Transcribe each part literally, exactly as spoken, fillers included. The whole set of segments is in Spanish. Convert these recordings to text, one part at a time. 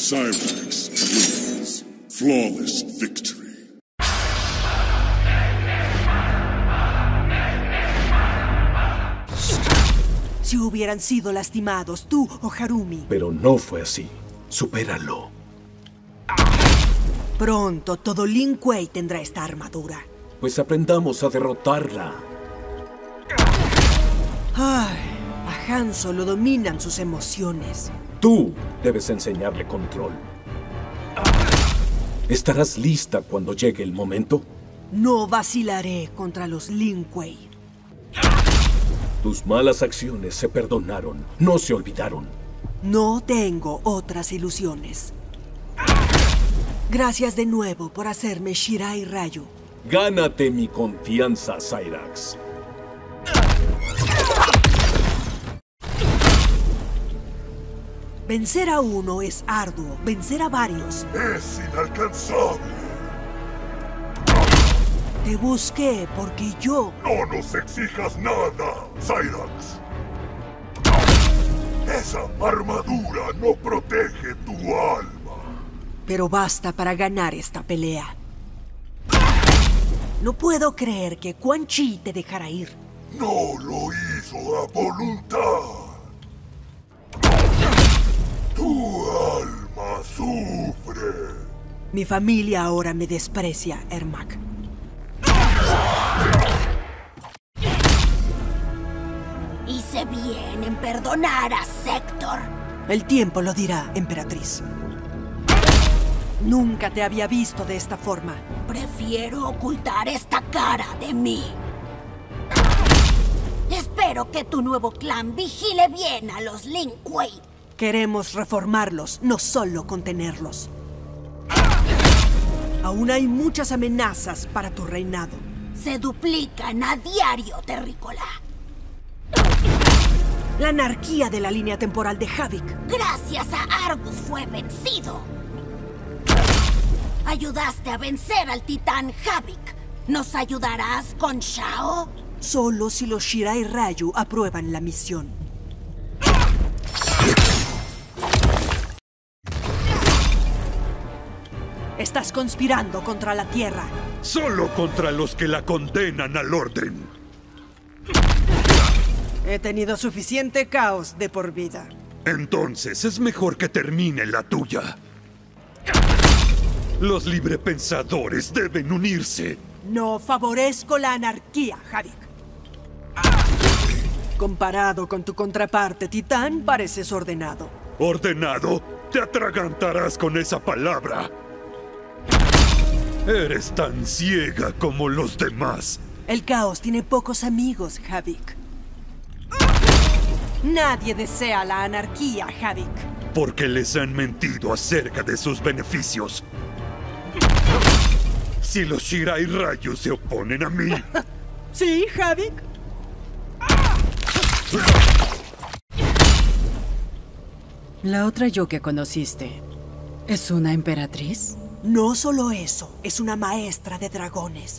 Cyrax wins. Flawless victory. Si hubieran sido lastimados tú o Harumi. Pero no fue así. Supéralo. Pronto todo Lin Kuei tendrá esta armadura. Pues aprendamos a derrotarla. Ay, a Hanzo lo dominan sus emociones. Tú debes enseñarle control. ¿Estarás lista cuando llegue el momento? No vacilaré contra los Lin Kuei. Tus malas acciones se perdonaron, no se olvidaron. No tengo otras ilusiones. Gracias de nuevo por hacerme Shirai Ryu. Gánate mi confianza, Cyrax. Vencer a uno es arduo, vencer a varios es inalcanzable. Te busqué porque yo... No nos exijas nada, Cyrax. Esa armadura no protege tu alma. Pero basta para ganar esta pelea. No puedo creer que Quan Chi te dejara ir. No lo hizo a voluntad. Tu alma sufre. Mi familia ahora me desprecia, Ermac. Hice bien en perdonar a Sector. El tiempo lo dirá, Emperatriz. Nunca te había visto de esta forma. Prefiero ocultar esta cara de mí. Espero que tu nuevo clan vigile bien a los Lin Kuei. Queremos reformarlos, no solo contenerlos. Aún hay muchas amenazas para tu reinado. Se duplican a diario, terrícola. La anarquía de la línea temporal de Havik. Gracias a Argus fue vencido. Ayudaste a vencer al titán Havik. ¿Nos ayudarás con Shao? Solo si los Shirai Ryu aprueban la misión. Estás conspirando contra la Tierra. Solo contra los que la condenan al orden. He tenido suficiente caos de por vida. Entonces es mejor que termine la tuya. Los librepensadores deben unirse. No favorezco la anarquía, Havik. Comparado con tu contraparte titán, pareces ordenado. ¿Ordenado? Te atragantarás con esa palabra. Eres tan ciega como los demás. El caos tiene pocos amigos, Havik. Nadie desea la anarquía, Havik. Porque les han mentido acerca de sus beneficios. Si los Shirai Ryu se oponen a mí... ¿Sí, Havik? La otra yo que conociste, ¿es una emperatriz? No solo eso, es una maestra de dragones.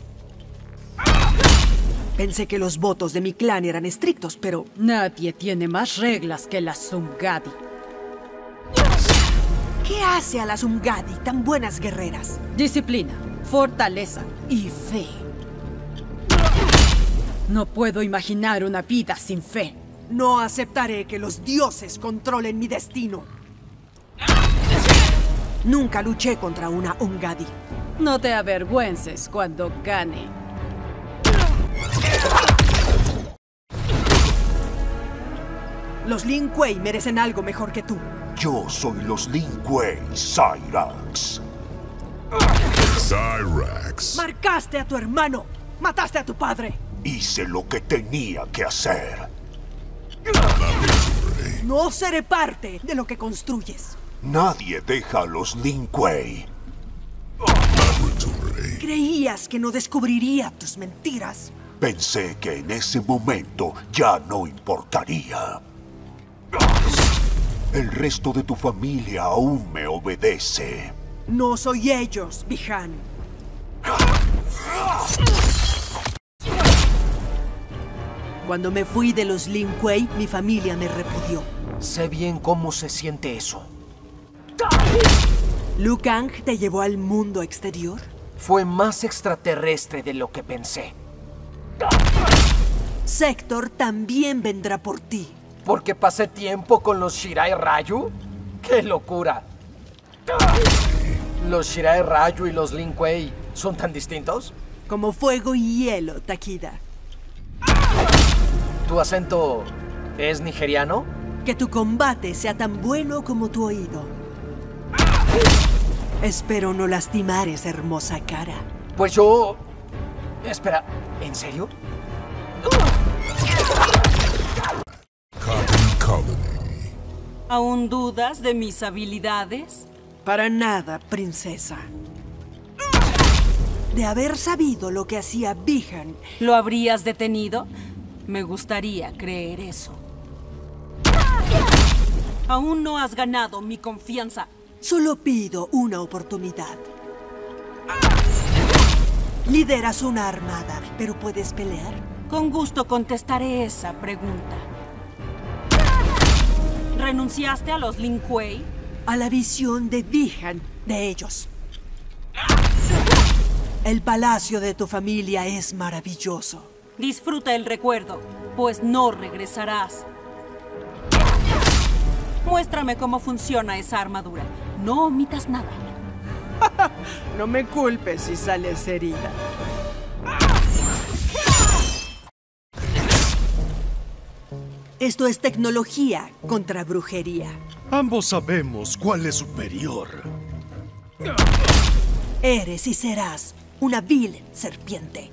Pensé que los votos de mi clan eran estrictos, pero... Nadie tiene más reglas que las Umgadi. ¿Qué hace a las Umgadi tan buenas guerreras? Disciplina, fortaleza y fe. No puedo imaginar una vida sin fe. No aceptaré que los dioses controlen mi destino. Nunca luché contra una Umgadi. No te avergüences cuando gane. Los Lin Kuei merecen algo mejor que tú. Yo soy los Lin Kuei, Cyrax. Cyrax. Marcaste a tu hermano. Mataste a tu padre. Hice lo que tenía que hacer. No seré parte de lo que construyes. Nadie deja a los Lin Kuei. Creías que no descubriría tus mentiras. Pensé que en ese momento ya no importaría. El resto de tu familia aún me obedece. No soy ellos, Bi-Han. Cuando me fui de los Lin Kuei, mi familia me repudió. Sé bien cómo se siente eso. ¿Liu Kang te llevó al mundo exterior? Fue más extraterrestre de lo que pensé. Sector también vendrá por ti. ¿Porque pasé tiempo con los Shirai Ryu? ¡Qué locura! ¿Los Shirai Ryu y los Lin Kuei son tan distintos? Como fuego y hielo, Takida. ¿Tu acento es nigeriano? Que tu combate sea tan bueno como tu oído. Espero no lastimar esa hermosa cara. Pues yo... Espera, ¿en serio? Cotton Colony. ¿Aún dudas de mis habilidades? Para nada, princesa. De haber sabido lo que hacía Bi-Han, ¿Lo habrías detenido? Me gustaría creer eso. Aún no has ganado mi confianza. solo pido una oportunidad. Lideras una armada, pero ¿puedes pelear? Con gusto contestaré esa pregunta. ¿Renunciaste a los Lin Kuei? A la visión de Bi-Han de ellos. El palacio de tu familia es maravilloso. Disfruta el recuerdo, pues no regresarás. Muéstrame cómo funciona esa armadura. No omitas nada. No me culpes si sales herida. Esto es tecnología contra brujería. Ambos sabemos cuál es superior. Eres y serás una vil serpiente.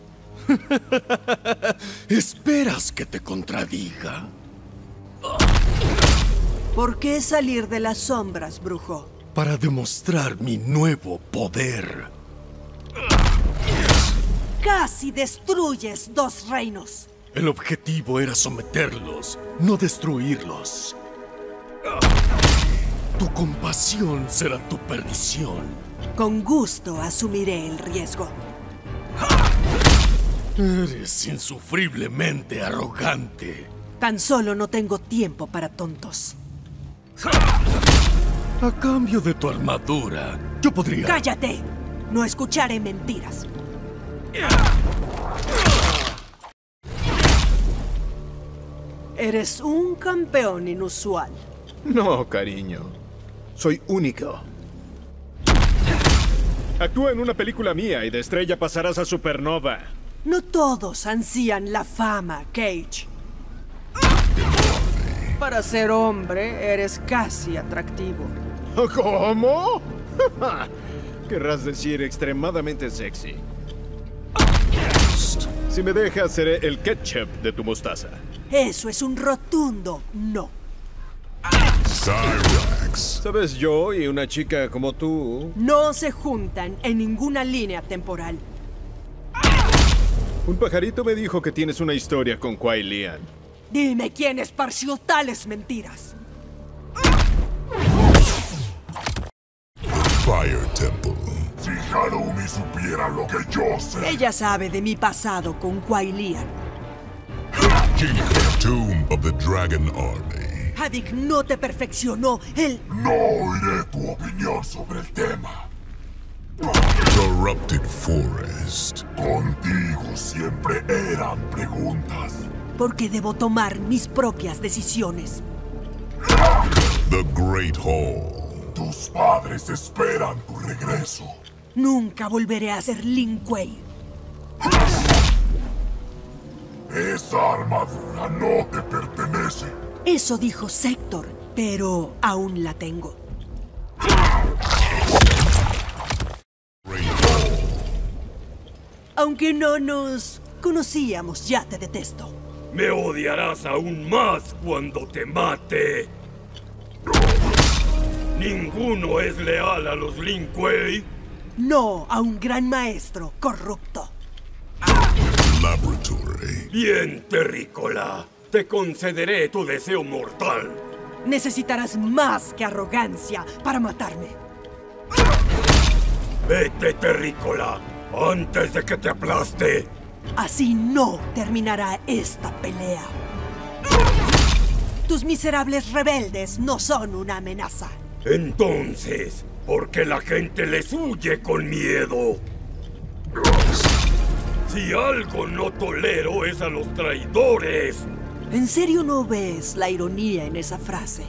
¿Esperas que te contradiga? ¿Por qué salir de las sombras, brujo? Para demostrar mi nuevo poder. Casi destruyes dos reinos. El objetivo era someterlos, no destruirlos. Tu compasión será tu perdición. Con gusto asumiré el riesgo. Eres insufriblemente arrogante. Tan solo no tengo tiempo para tontos. A cambio de tu armadura, yo podría... ¡Cállate! No escucharé mentiras. Eres un campeón inusual. No, cariño. Soy único. Actúa en una película mía y de estrella pasarás a supernova. No todos ansían la fama, Cage. Para ser hombre, eres casi atractivo. ¿Cómo? Querrás decir extremadamente sexy. Si me dejas, seré el ketchup de tu mostaza. Eso es un rotundo no. Cyrax. Sabes, yo y una chica como tú... No se juntan en ninguna línea temporal. Un pajarito me dijo que tienes una historia con Kuai Lian. Dime quién esparció tales mentiras. Fire Temple. Si Harumi supiera lo que yo sé. Ella sabe de mi pasado con Kuai Lian. King Tomb of the Dragon Army. Havik no te perfeccionó el... No oiré tu opinión sobre el tema. Corrupted Forest. Contigo siempre eran preguntas. Porque debo tomar mis propias decisiones. The Great Hall. Tus padres esperan tu regreso. Nunca volveré a ser Lin Kuei. Esa armadura no te pertenece. Eso dijo Sector, pero aún la tengo. Great Hall. Aunque no nos conocíamos, ya te detesto. Me odiarás aún más cuando te mate. ¿Ninguno es leal a los Lin Kuei? No a un gran maestro corrupto. Laboratory. Bien, terrícola. Te concederé tu deseo mortal. Necesitarás más que arrogancia para matarme. Vete, terrícola, antes de que te aplaste. Así no terminará esta pelea. Tus miserables rebeldes no son una amenaza. Entonces, ¿por qué la gente les huye con miedo? Si algo no tolero es a los traidores. ¿En serio no ves la ironía en esa frase?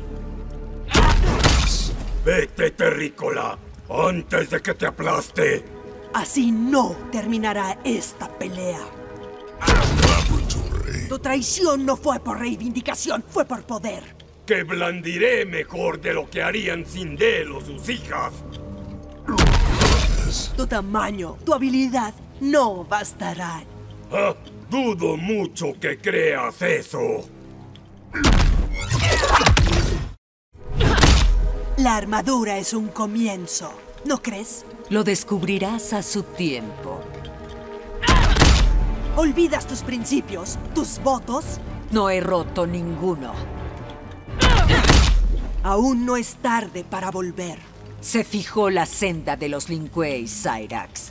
Vete, terrícola, antes de que te aplaste. Así no terminará esta pelea. Tu traición no fue por reivindicación, fue por poder. Que blandiré mejor de lo que harían Sindel o sus hijas. Tu tamaño, tu habilidad no bastarán. Ah, dudo mucho que creas eso. La armadura es un comienzo, ¿no crees? Lo descubrirás a su tiempo. ¿Olvidas tus principios, tus votos? No he roto ninguno. Aún no es tarde para volver. Se fijó la senda de los Lin Kuei, Cyrax.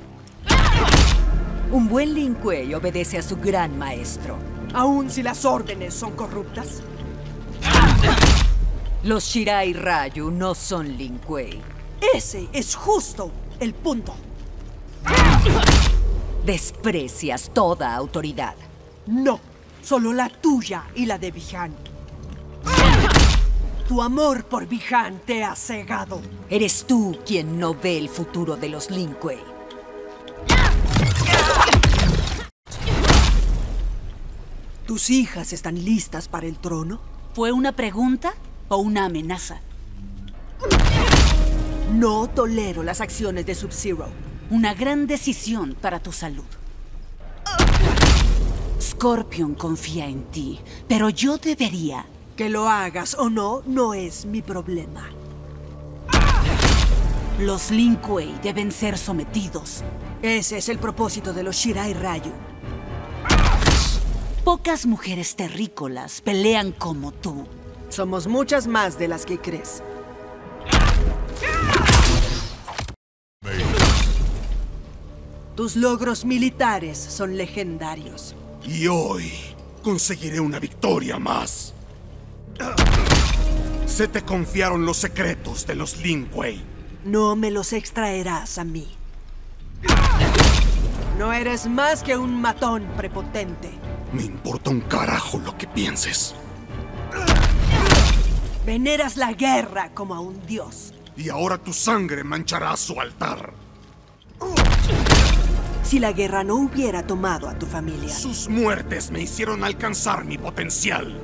Un buen Lin Kuei obedece a su gran maestro. Aún si las órdenes son corruptas. Los Shirai Ryu no son Lin Kuei. Ese es justo el punto. Desprecias toda autoridad. No, solo la tuya y la de Bi-Han. Tu amor por Bi-Han te ha cegado. Eres tú quien no ve el futuro de los Lin Kuei. ¿Tus hijas están listas para el trono? ¿Fue una pregunta o una amenaza? No tolero las acciones de Sub-Zero. Una gran decisión para tu salud. Scorpion confía en ti, pero yo debería... Que lo hagas o no, no es mi problema. Los Lin Kuei deben ser sometidos. Ese es el propósito de los Shirai Ryu. Pocas mujeres terrícolas pelean como tú. Somos muchas más de las que crees. Tus logros militares son legendarios. Y hoy conseguiré una victoria más. Se te confiaron los secretos de los Lin Kuei. No me los extraerás a mí. No eres más que un matón prepotente. Me importa un carajo lo que pienses. Veneras la guerra como a un dios. Y ahora tu sangre manchará su altar. Si la guerra no hubiera tomado a tu familia... Sus muertes me hicieron alcanzar mi potencial.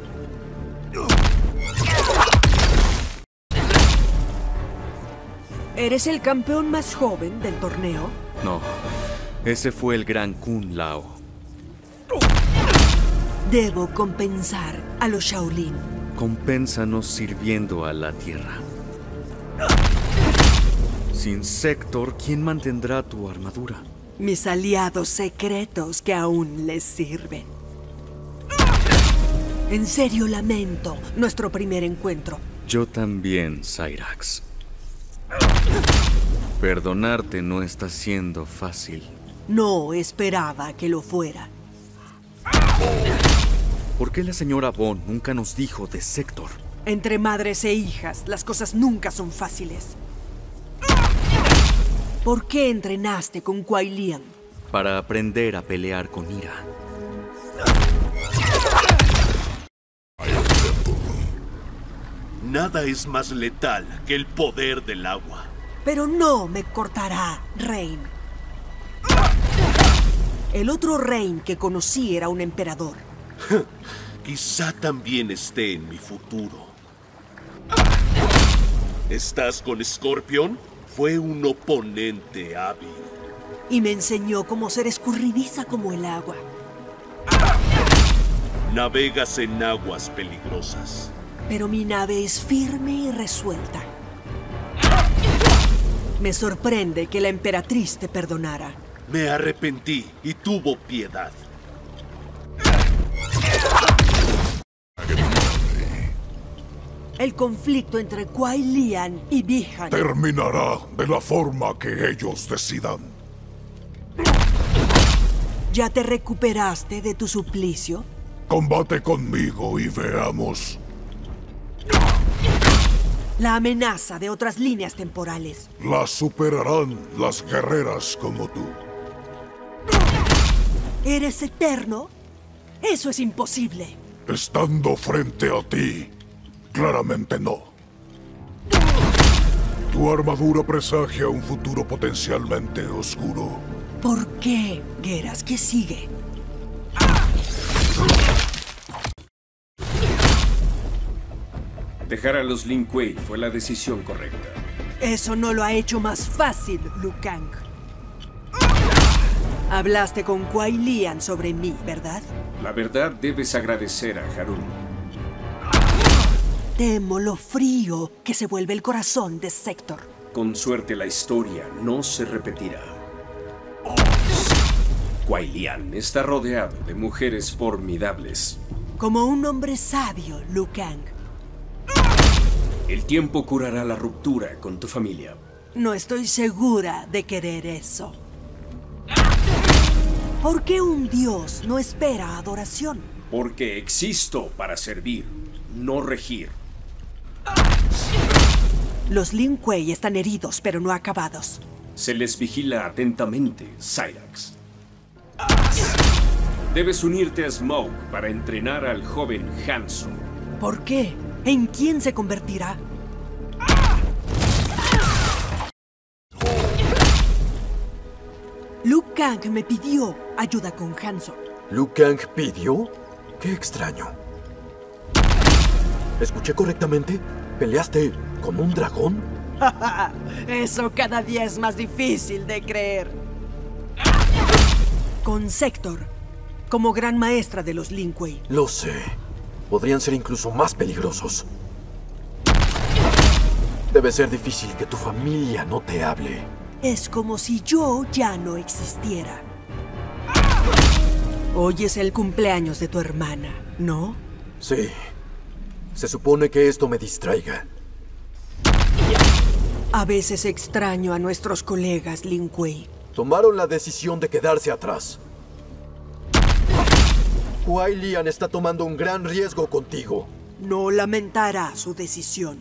¿Eres el campeón más joven del torneo? No, ese fue el gran Kun Lao. Debo compensar a los Shaolin. Compénsanos sirviendo a la tierra. Sin Sector, ¿quién mantendrá tu armadura? Mis aliados secretos que aún les sirven. En serio lamento nuestro primer encuentro. Yo también, Cyrax. Perdonarte no está siendo fácil. No esperaba que lo fuera. ¿Por qué la señora Bond nunca nos dijo de Sector? Entre madres e hijas, las cosas nunca son fáciles. ¿Por qué entrenaste con Kuai Liang? Para aprender a pelear con ira. Nada es más letal que el poder del agua. Pero no me cortará, Rain. El otro Rain que conocí era un emperador. Quizá también esté en mi futuro. ¿Estás con Scorpion? Fue un oponente hábil. Y me enseñó cómo ser escurridiza como el agua. Navegas en aguas peligrosas. Pero mi nave es firme y resuelta. Me sorprende que la emperatriz te perdonara. Me arrepentí y tuvo piedad. El conflicto entre Kuai Liang y Bi-Han terminará de la forma que ellos decidan. ¿Ya te recuperaste de tu suplicio? Combate conmigo y veamos. La amenaza de otras líneas temporales. La superarán las guerreras como tú. ¿Eres eterno? Eso es imposible. Estando frente a ti, claramente no. Tu armadura presagia un futuro potencialmente oscuro. ¿Por qué, Geras? ¿Qué sigue? Dejar a los Lin Kuei fue la decisión correcta. Eso no lo ha hecho más fácil, Liu Kang. Hablaste con Kuai Lian sobre mí, ¿verdad? La verdad debes agradecer a Harun. Temo lo frío que se vuelve el corazón de Sector. Con suerte la historia no se repetirá. Kuai Lian está rodeado de mujeres formidables. Como un hombre sabio, Liu Kang. El tiempo curará la ruptura con tu familia. No estoy segura de querer eso. ¿Por qué un dios no espera adoración? Porque existo para servir, no regir. Los Lin Kuei están heridos, pero no acabados. Se les vigila atentamente, Cyrax. Debes unirte a Smoke para entrenar al joven Hanzo. ¿Por qué? ¿En quién se convertirá? Liu Kang me pidió ayuda con Hanzo. ¿Liu Kang pidió? Qué extraño. ¿Escuché correctamente? ¿Peleaste con un dragón? Eso cada día es más difícil de creer. Con Sector, como gran maestra de los Lin Kuei. Lo sé. Podrían ser incluso más peligrosos. Debe ser difícil que tu familia no te hable. Es como si yo ya no existiera. Hoy es el cumpleaños de tu hermana, ¿no? Sí. Se supone que esto me distraiga. A veces extraño a nuestros colegas Lin Kuei. Tomaron la decisión de quedarse atrás. Kuai Lian está tomando un gran riesgo contigo. No lamentará su decisión.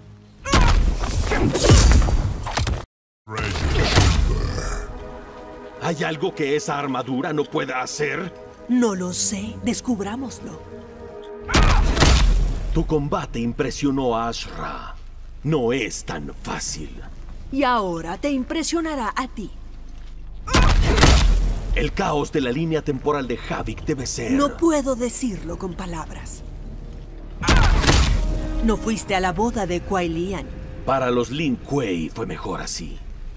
¿Hay algo que esa armadura no pueda hacer? No lo sé. Descubrámoslo. Tu combate impresionó a Ashra. No es tan fácil. Y ahora te impresionará a ti. El caos de la línea temporal de Havik debe ser... No puedo decirlo con palabras. No fuiste a la boda de Kuai Lian. Para los Lin Kuei fue mejor así.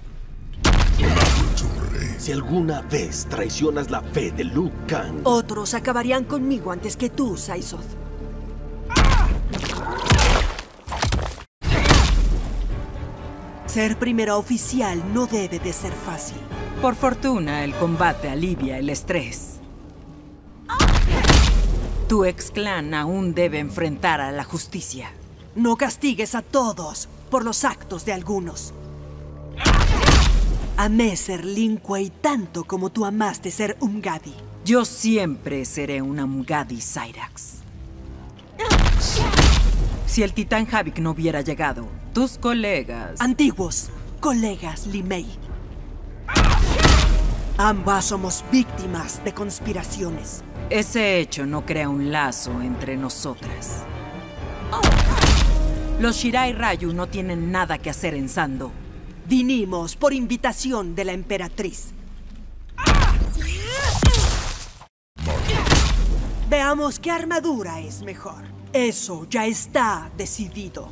Si alguna vez traicionas la fe de Liu Kang... Otros acabarían conmigo antes que tú, Saizoth. Ser primera oficial no debe de ser fácil. Por fortuna, el combate alivia el estrés. Tu ex clan aún debe enfrentar a la justicia. No castigues a todos por los actos de algunos. Amé ser Lin Kuei tanto como tú amaste ser Umgadi. Yo siempre seré una Umgadi, Cyrax. Si el titán Havik no hubiera llegado, tus colegas... Antiguos colegas Li Mei. Ambas somos víctimas de conspiraciones. Ese hecho no crea un lazo entre nosotras. Los Shirai Ryu no tienen nada que hacer en Sando. Vinimos por invitación de la emperatriz. Veamos qué armadura es mejor. Eso ya está decidido.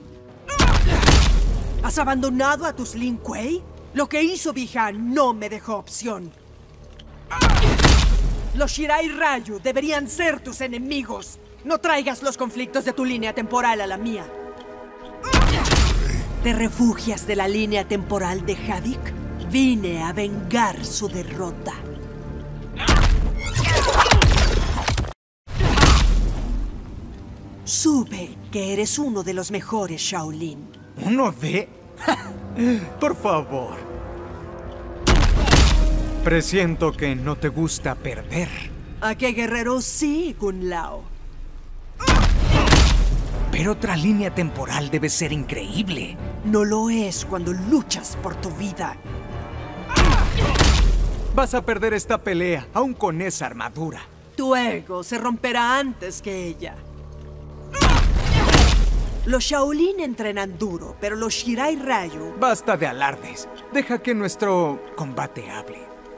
¿Has abandonado a tus Lin Kuei? Lo que hizo Bi-Han no me dejó opción. Los Shirai Ryu deberían ser tus enemigos. No traigas los conflictos de tu línea temporal a la mía. ¿Te refugias de la línea temporal de Havik? Vine a vengar su derrota. Supe que eres uno de los mejores Shaolin. ¿Uno de? Por favor. Presiento que no te gusta perder. ¿A qué guerrero sí, Kun Lao? Romper otra línea temporal debe ser increíble. No lo es cuando luchas por tu vida. Vas a perder esta pelea, aún con esa armadura. Tu ego se romperá antes que ella. Los Shaolin entrenan duro, pero los Shirai Ryu... Basta de alardes. Deja que nuestro combate hable.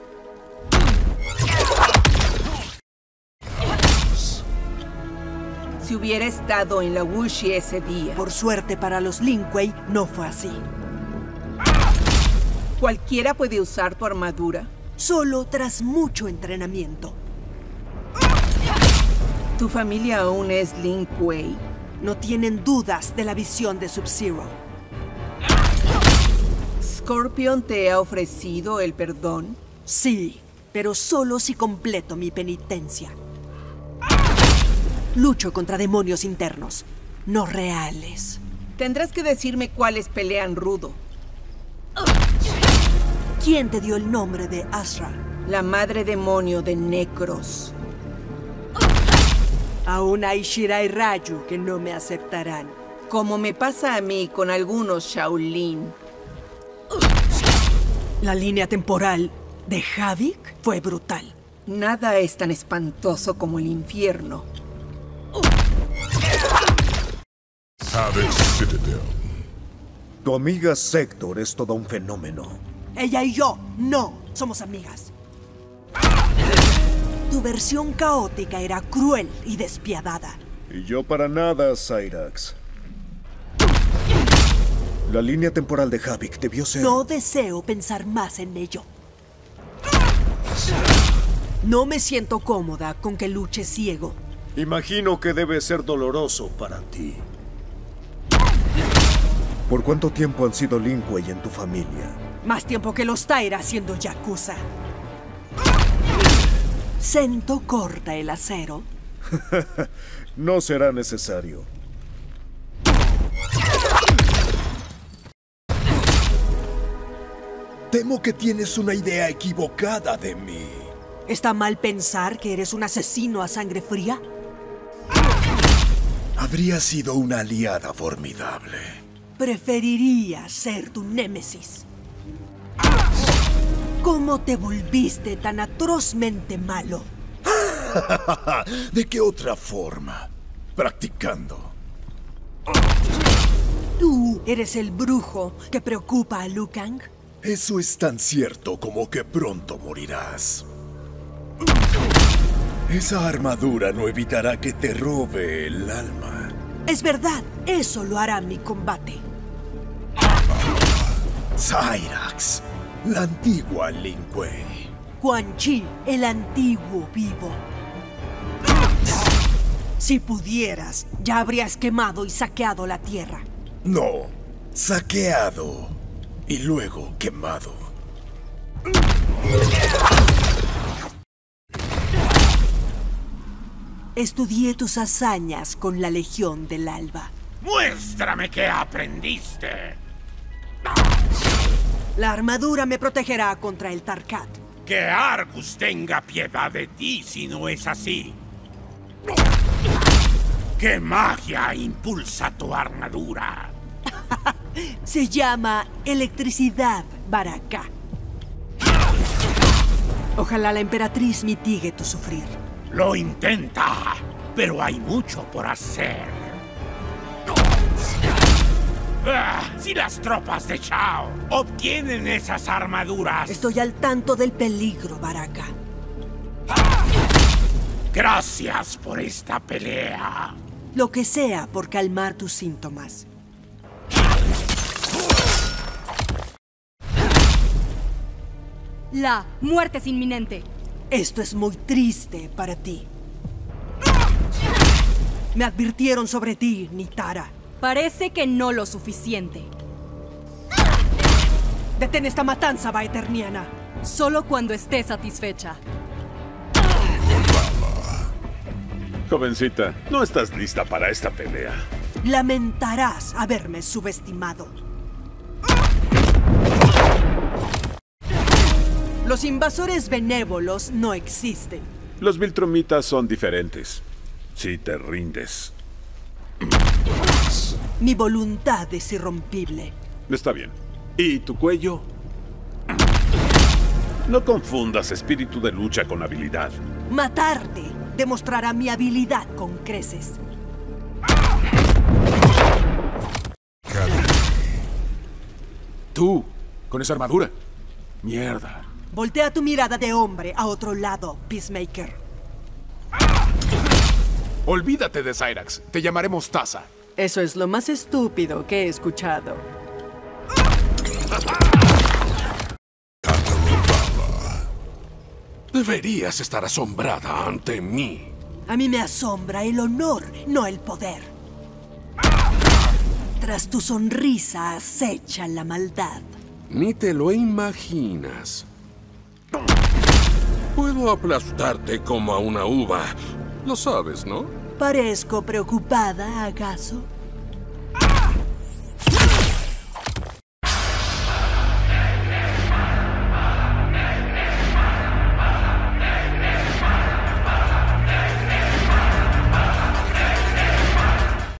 Si hubiera estado en la Wuxi ese día... Por suerte para los Lin Kuei, no fue así. ¿Cualquiera puede usar tu armadura? Solo tras mucho entrenamiento. ¿Tu familia aún es Lin Kuei? No tienen dudas de la visión de Sub-Zero. ¿Scorpion te ha ofrecido el perdón? Sí, pero solo si completo mi penitencia. Lucho contra demonios internos, no reales. Tendrás que decirme cuáles pelean rudo. ¿Quién te dio el nombre de Asra? La madre demonio de Necros. Aún hay Shirai Ryu que no me aceptarán. Como me pasa a mí con algunos Shaolin. La línea temporal de Havik fue brutal. Nada es tan espantoso como el infierno. Havik Citadel. Tu amiga Sector es todo un fenómeno. Ella y yo, no, somos amigas. Tu versión caótica era cruel y despiadada. Y yo para nada, Cyrax. La línea temporal de Havik debió ser... No deseo pensar más en ello. No me siento cómoda con que luche ciego. Imagino que debe ser doloroso para ti. ¿Por cuánto tiempo han sido Lin Kuei en tu familia? Más tiempo que los Taira siendo Yakuza. ¿Sento corta el acero? No será necesario. Temo que tienes una idea equivocada de mí. ¿Está mal pensar que eres un asesino a sangre fría? Habría sido una aliada formidable. Preferiría ser tu némesis. ¿Cómo te volviste tan atrozmente malo? ¿De qué otra forma? Practicando. ¿Tú eres el brujo que preocupa a Liu Kang? Eso es tan cierto como que pronto morirás. Esa armadura no evitará que te robe el alma. Es verdad, eso lo hará mi combate. Cyrax, la antigua Lin Kuei. Quan Chi, el antiguo vivo. Si pudieras, ya habrías quemado y saqueado la tierra. No, saqueado y luego quemado. Estudié tus hazañas con la Legión del Alba. ¡Muéstrame qué aprendiste! La armadura me protegerá contra el Tarkat. Que Argus tenga piedad de ti si no es así. ¿Qué magia impulsa tu armadura? Se llama electricidad, Baraka. Ojalá la emperatriz mitigue tu sufrir. Lo intenta, pero hay mucho por hacer. Ah, si las tropas de Shao obtienen esas armaduras... Estoy al tanto del peligro, Baraka. Gracias por esta pelea. Lo que sea por calmar tus síntomas. La muerte es inminente. Esto es muy triste para ti. Me advirtieron sobre ti, Nitara. Parece que no lo suficiente. Detén esta matanza, Vaeterniana. Solo cuando esté satisfecha. Jovencita, no estás lista para esta pelea. Lamentarás haberme subestimado. Los invasores benévolos no existen. Los Viltrumitas son diferentes. Si te rindes. Mi voluntad es irrompible. Está bien. ¿Y tu cuello? No confundas espíritu de lucha con habilidad. Matarte demostrará mi habilidad con creces. Tú, con esa armadura. Mierda. Voltea tu mirada de hombre a otro lado, Peacemaker. Olvídate de Cyrax. Te llamaré Mostaza. Eso es lo más estúpido que he escuchado. Deberías estar asombrada ante mí. A mí me asombra el honor, no el poder. Tras tu sonrisa acecha la maldad. Ni te lo imaginas. Puedo aplastarte como a una uva. Lo sabes, ¿no? Parezco preocupada, ¿acaso?